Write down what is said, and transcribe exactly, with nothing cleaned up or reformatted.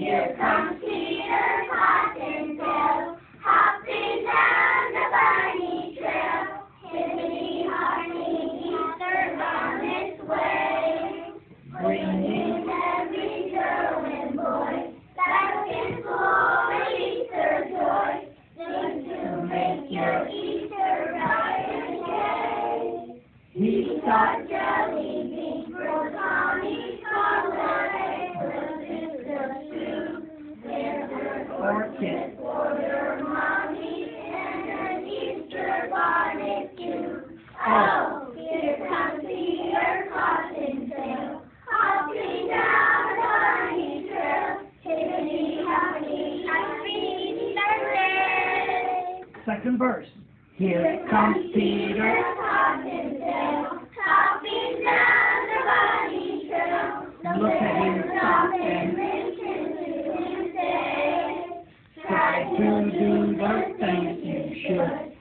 Here comes Peter Cottontail, hopping down the bunny trail. Hippity hopping, Easter on its way, bringing every girl and boy back in school with Easter joy. Sing to make your Easter bright and gay. He taught jelly beans for Tommy Conway, Orchid for your mommy, and an Easter bonnet too. Oh, here comes Peter Cottontail, hopping down the bunny trail. Hippity hoppity, happy Easter day. Second verse. Here comes Peter Cottontail, hopping down the bunny trail. Look at him stop and listen to him say, try to do the things you should.